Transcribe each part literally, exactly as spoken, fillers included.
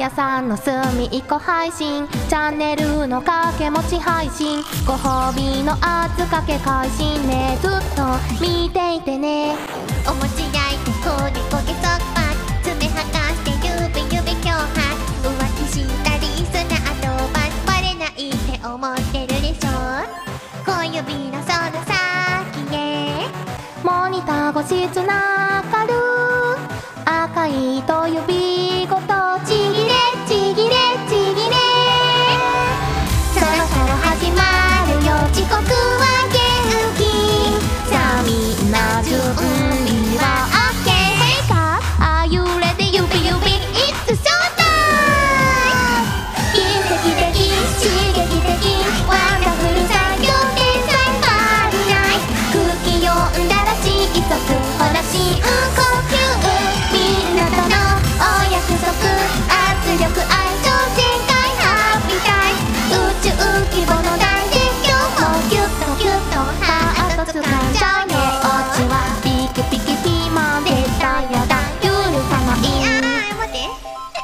屋さんの隅っこ配信、チャンネルの掛け持ち配信、ご褒美の圧かけ配信ね、ずっと見ていてね。 お餅焼いて焦げ焦げそっぱ爪剥がして指指強迫浮気したりすなあとばバレないって思ってるでしょ。小指のその先へモニター越しつながる赤い糸指ごとちぎれちぎれちぎれ、 そろそろ始まるよ遅刻は元気さあみんな準備は OK。 Hey guys, are you ready? 指指 It's showtime! 奇跡的刺激的ワンダフル作業天才マリナイ空気読んだら窒息ほら深呼吸みんなとのお約束圧力愛情全開ハッピータイム宇宙規模の大絶叫もうギュッとギュッとハート掴んじゃうね。オチはピキピキピーマン絶対やだ許さないあー待って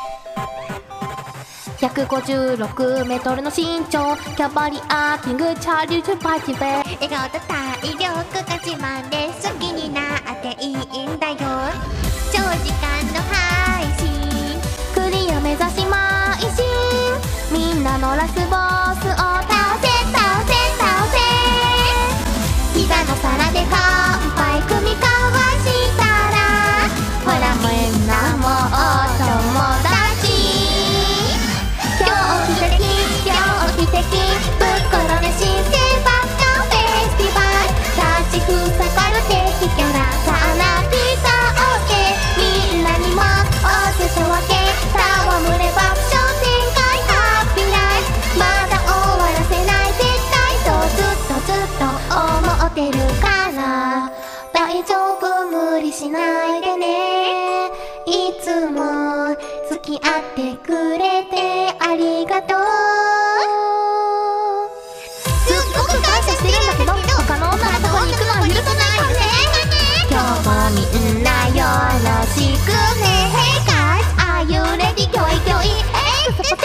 ひゃくごじゅうろくメートルの身長、キャバリアーティングチャーリーチュパーティベ。 笑顔と体力が自慢で好きになっていいんだよ。長時間の配信クリア目指しまいしみんなのラスボスを倒せ倒せ倒せ、 膝の皿で乾杯組み交わしたらほらみんなもお友達狂気的狂気的ぶっ転ね新生バカフェスティバル立ちふさがる敵キャラさあラピーター OK みんなにもお裾分け戯れ爆笑展開ハッピーライフまだ終わらせない絶対そうずっとずっと思ってるから大丈夫無理しないでねいつも付き合ってくれてありがとうすっごく感謝してるんだけど他の女のとこに行くのは許さないからね。 今日もみんなよろしくね Hey guys, are you ready? ギョイギョイえいポテト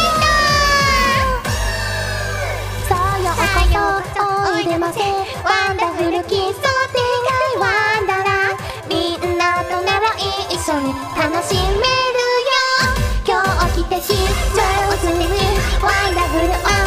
さあようこそおいでませワンダフルキスを手がワンダラみんなとなら一緒に楽しめるよ狂気的上手にワンダフル